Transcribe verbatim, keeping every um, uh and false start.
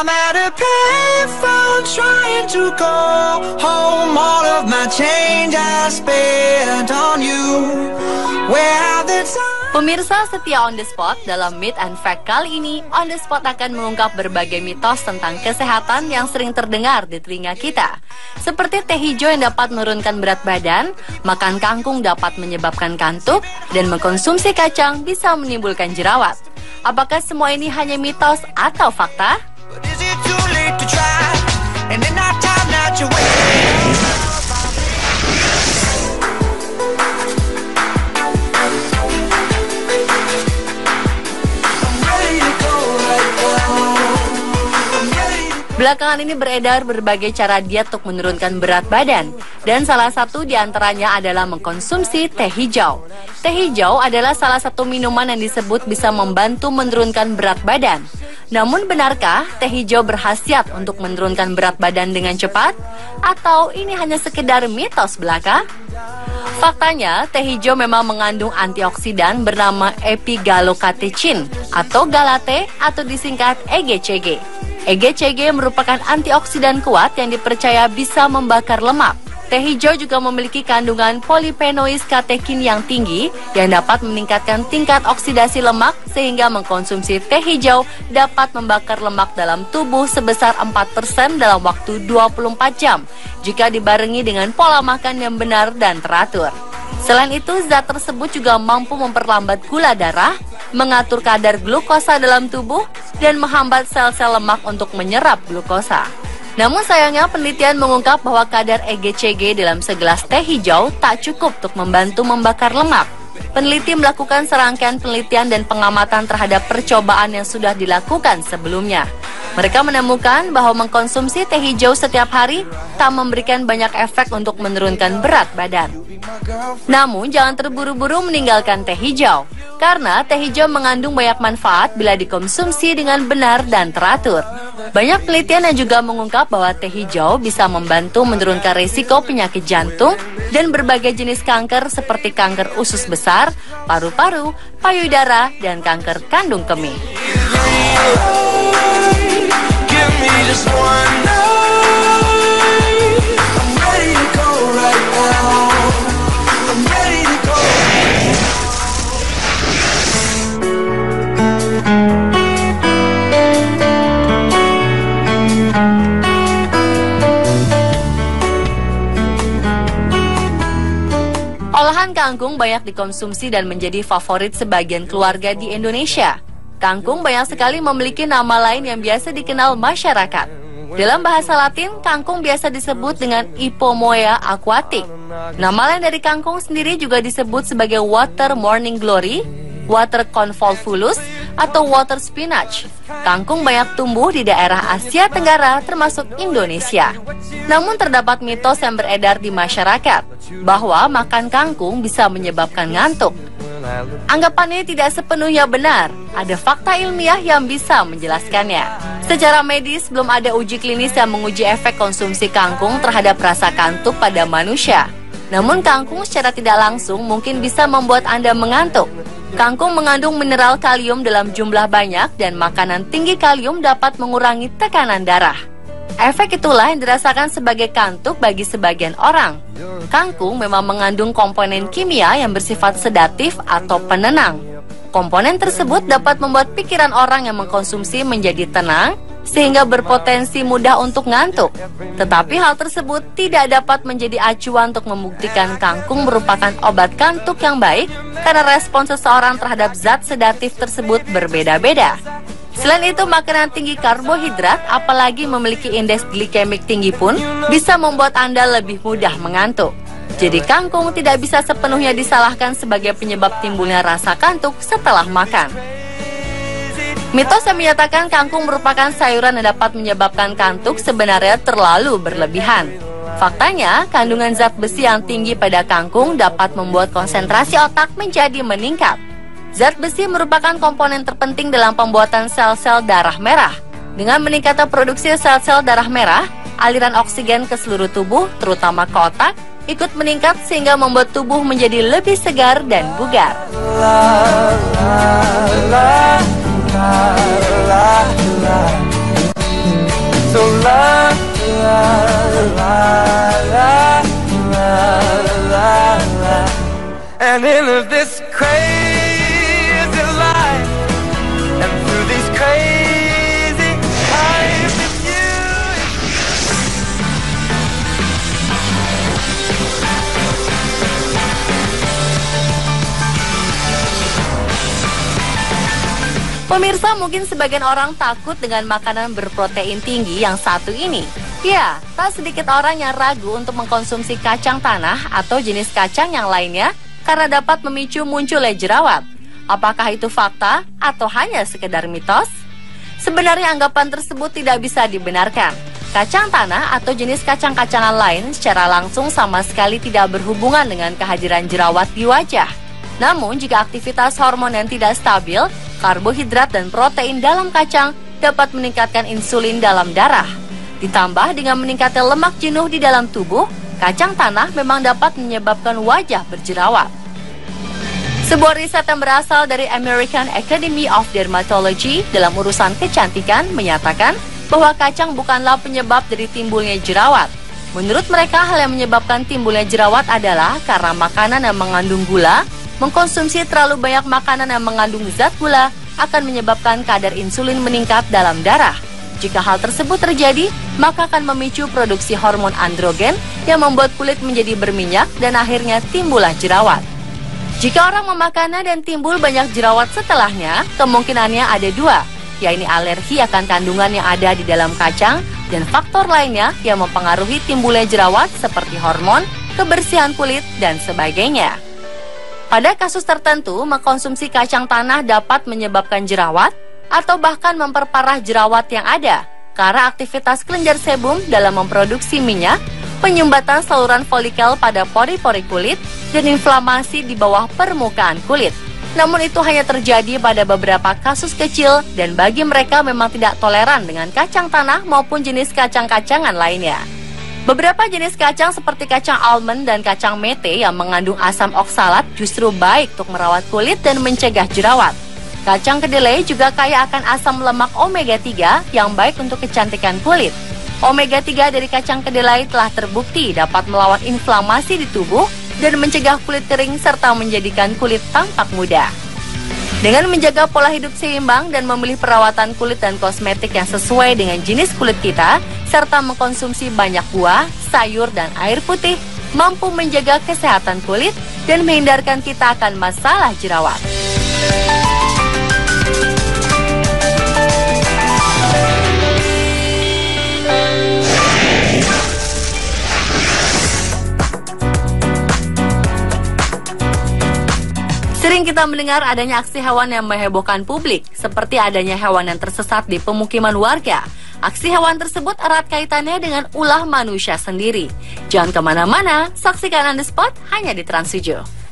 I'm at a payphone trying to call home. All of my change I spent on you. Where have the time? Pemirsa setia On The Spot, dalam Myth and Fact kali ini, On The Spot akan mengungkap berbagai mitos tentang kesehatan yang sering terdengar di telinga kita. Seperti teh hijau yang dapat menurunkan berat badan, makan kangkung dapat menyebabkan kantuk, dan mengkonsumsi kacang bisa menimbulkan jerawat. Apakah semua ini hanya mitos atau fakta? Belakangan ini beredar berbagai cara diet untuk menurunkan berat badan, dan salah satu diantaranya adalah mengkonsumsi teh hijau. Teh hijau adalah salah satu minuman yang disebut bisa membantu menurunkan berat badan. Namun benarkah teh hijau berkhasiat untuk menurunkan berat badan dengan cepat? Atau ini hanya sekedar mitos belaka? Faktanya, teh hijau memang mengandung antioksidan bernama epigallocatechin atau galate atau disingkat E G C G. E G C G merupakan antioksidan kuat yang dipercaya bisa membakar lemak. Teh hijau juga memiliki kandungan polyphenols katekin yang tinggi yang dapat meningkatkan tingkat oksidasi lemak sehingga mengkonsumsi teh hijau dapat membakar lemak dalam tubuh sebesar empat persen dalam waktu dua puluh empat jam jika dibarengi dengan pola makan yang benar dan teratur. Selain itu, zat tersebut juga mampu memperlambat gula darah, mengatur kadar glukosa dalam tubuh, dan menghambat sel-sel lemak untuk menyerap glukosa. Namun sayangnya penelitian mengungkap bahwa kadar E G C G dalam segelas teh hijau tak cukup untuk membantu membakar lemak. Peneliti melakukan serangkaian penelitian dan pengamatan terhadap percobaan yang sudah dilakukan sebelumnya. Mereka menemukan bahwa mengkonsumsi teh hijau setiap hari tak memberikan banyak efek untuk menurunkan berat badan. Namun jangan terburu-buru meninggalkan teh hijau, karena teh hijau mengandung banyak manfaat bila dikonsumsi dengan benar dan teratur. Banyak penelitian yang juga mengungkap bahwa teh hijau bisa membantu menurunkan risiko penyakit jantung dan berbagai jenis kanker seperti kanker usus besar, paru-paru, payudara, dan kanker kandung kemih. Olahan kangkung banyak dikonsumsi dan menjadi favorit sebagian keluarga di Indonesia. Kangkung banyak sekali memiliki nama lain yang biasa dikenal masyarakat. Dalam bahasa Latin, kangkung biasa disebut dengan Ipomoea aquatic. Nama lain dari kangkung sendiri juga disebut sebagai water morning glory, water convolvulus, atau water spinach. Kangkung banyak tumbuh di daerah Asia Tenggara termasuk Indonesia. Namun terdapat mitos yang beredar di masyarakat bahwa makan kangkung bisa menyebabkan ngantuk. Anggapan ini tidak sepenuhnya benar. Ada fakta ilmiah yang bisa menjelaskannya. Secara medis, belum ada uji klinis yang menguji efek konsumsi kangkung terhadap rasa kantuk pada manusia. Namun kangkung secara tidak langsung mungkin bisa membuat Anda mengantuk. Kangkung mengandung mineral kalium dalam jumlah banyak dan makanan tinggi kalium dapat mengurangi tekanan darah. Efek itulah yang dirasakan sebagai kantuk bagi sebagian orang. Kangkung memang mengandung komponen kimia yang bersifat sedatif atau penenang. Komponen tersebut dapat membuat pikiran orang yang mengkonsumsi menjadi tenang, sehingga berpotensi mudah untuk ngantuk. Tetapi hal tersebut tidak dapat menjadi acuan untuk membuktikan kangkung merupakan obat kantuk yang baik, karena respon seseorang terhadap zat sedatif tersebut berbeda-beda. Selain itu, makanan tinggi karbohidrat, apalagi memiliki indeks glikemik tinggi pun, bisa membuat Anda lebih mudah mengantuk. Jadi kangkung tidak bisa sepenuhnya disalahkan sebagai penyebab timbulnya rasa kantuk setelah makan. Mitos yang menyatakan kangkung merupakan sayuran yang dapat menyebabkan kantuk sebenarnya terlalu berlebihan. Faktanya, kandungan zat besi yang tinggi pada kangkung dapat membuat konsentrasi otak menjadi meningkat. Zat besi merupakan komponen terpenting dalam pembuatan sel-sel darah merah. Dengan meningkatnya produksi sel-sel darah merah, aliran oksigen ke seluruh tubuh, terutama ke otak, ikut meningkat sehingga membuat tubuh menjadi lebih segar dan bugar. So la la la la la la la. And in this crazy life, and through these crazy times with you. Pemirsa, mungkin sebagian orang takut dengan makanan berprotein tinggi yang satu ini. Ya, tak sedikit orang yang ragu untuk mengkonsumsi kacang tanah atau jenis kacang yang lainnya karena dapat memicu munculnya jerawat. Apakah itu fakta atau hanya sekedar mitos? Sebenarnya anggapan tersebut tidak bisa dibenarkan. Kacang tanah atau jenis kacang-kacangan lain secara langsung sama sekali tidak berhubungan dengan kehadiran jerawat di wajah. Namun, jika aktivitas hormon yang tidak stabil, karbohidrat dan protein dalam kacang dapat meningkatkan insulin dalam darah. Ditambah dengan meningkatnya lemak jenuh di dalam tubuh, kacang tanah memang dapat menyebabkan wajah berjerawat. Sebuah riset yang berasal dari American Academy of Dermatology dalam urusan kecantikan menyatakan bahwa kacang bukanlah penyebab dari timbulnya jerawat. Menurut mereka, hal yang menyebabkan timbulnya jerawat adalah karena makanan yang mengandung gula. Mengkonsumsi terlalu banyak makanan yang mengandung zat gula akan menyebabkan kadar insulin meningkat dalam darah. Jika hal tersebut terjadi, maka akan memicu produksi hormon androgen yang membuat kulit menjadi berminyak dan akhirnya timbullah jerawat. Jika orang memakannya dan timbul banyak jerawat setelahnya, kemungkinannya ada dua, yaitu alergi akan kandungan yang ada di dalam kacang dan faktor lainnya yang mempengaruhi timbulnya jerawat seperti hormon, kebersihan kulit, dan sebagainya. Pada kasus tertentu, mengkonsumsi kacang tanah dapat menyebabkan jerawat atau bahkan memperparah jerawat yang ada karena aktivitas kelenjar sebum dalam memproduksi minyak, penyumbatan saluran folikel pada pori-pori kulit, dan inflamasi di bawah permukaan kulit. Namun itu hanya terjadi pada beberapa kasus kecil dan bagi mereka memang tidak toleran dengan kacang tanah maupun jenis kacang-kacangan lainnya. Beberapa jenis kacang seperti kacang almond dan kacang mete yang mengandung asam oksalat justru baik untuk merawat kulit dan mencegah jerawat. Kacang kedelai juga kaya akan asam lemak omega tiga yang baik untuk kecantikan kulit. Omega tiga dari kacang kedelai telah terbukti dapat melawan inflamasi di tubuh dan mencegah kulit kering serta menjadikan kulit tampak muda. Dengan menjaga pola hidup seimbang dan memilih perawatan kulit dan kosmetik yang sesuai dengan jenis kulit kita, serta mengkonsumsi banyak buah, sayur, dan air putih, mampu menjaga kesehatan kulit dan menghindarkan kita akan masalah jerawat. Sering kita mendengar adanya aksi hewan yang menghebohkan publik, seperti adanya hewan yang tersesat di pemukiman warga. Aksi hewan tersebut erat kaitannya dengan ulah manusia sendiri. Jangan kemana-mana, saksikan On The Spot hanya di Trans tujuh.